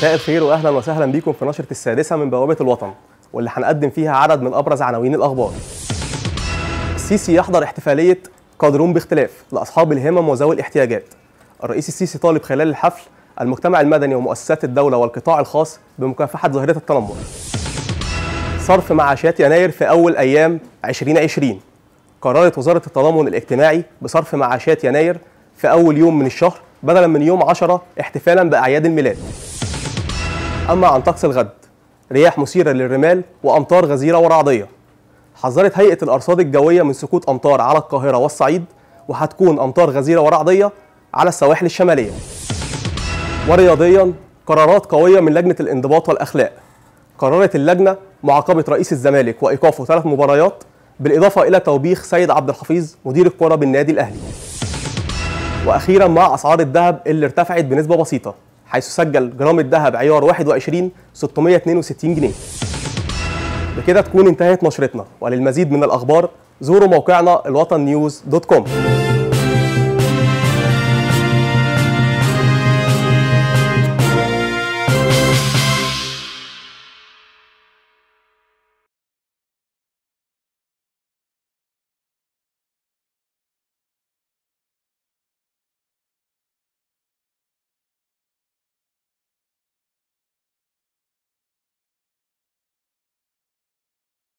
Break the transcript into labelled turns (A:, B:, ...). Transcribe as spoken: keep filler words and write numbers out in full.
A: مساء الخير واهلا وسهلا بيكم في نشرة السادسة من بوابة الوطن، واللي هنقدم فيها عدد من ابرز عناوين الاخبار. السيسي يحضر احتفالية قادرون باختلاف لاصحاب الهمم وذوي الاحتياجات. الرئيس السيسي طالب خلال الحفل المجتمع المدني ومؤسسات الدولة والقطاع الخاص بمكافحة ظاهرة التنمر. صرف معاشات يناير في اول ايام ألفين وعشرين. قررت وزارة التضامن الاجتماعي بصرف معاشات يناير في اول يوم من الشهر بدلا من يوم عشرة احتفالا باعياد الميلاد. اما عن طقس الغد، رياح مثيرة للرمال وامطار غزيرة ورعدية. حذرت هيئة الارصاد الجوية من سقوط امطار على القاهرة والصعيد، وهتكون امطار غزيرة ورعدية على السواحل الشمالية. ورياضيا، قرارات قوية من لجنة الانضباط والاخلاق. قررت اللجنة معاقبة رئيس الزمالك وايقافه ثلاث مباريات، بالاضافة الى توبيخ سيد عبد الحفيظ مدير الكرة بالنادي الاهلي. واخيرا مع اسعار الذهب اللي ارتفعت بنسبة بسيطة، حيث سجل جرام الذهب عيار واحد وعشرين ستمائة واثنين وستين جنيه. بكده تكون انتهت نشرتنا، وللمزيد من الاخبار زوروا موقعنا الوطن نيوز دوت كوم.